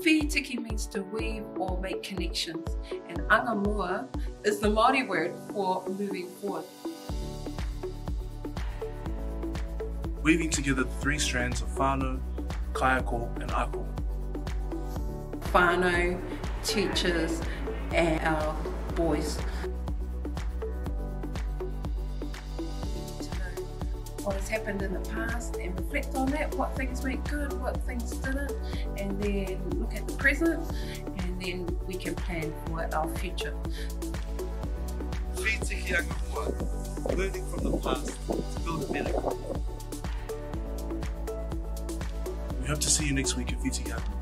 Whītiki means to weave or make connections, and Ānga is the Māori word for moving forward. Weaving together the three strands of whānau, kaiako and ako. Whānau, teachers and our boys. What has happened in the past and reflect on that, what things went good, what things didn't, and then look at the present, and then we can plan for our future. Whītiki Ānga, learning from the past to build a better. We hope to see you next week at Whītiki Ānga.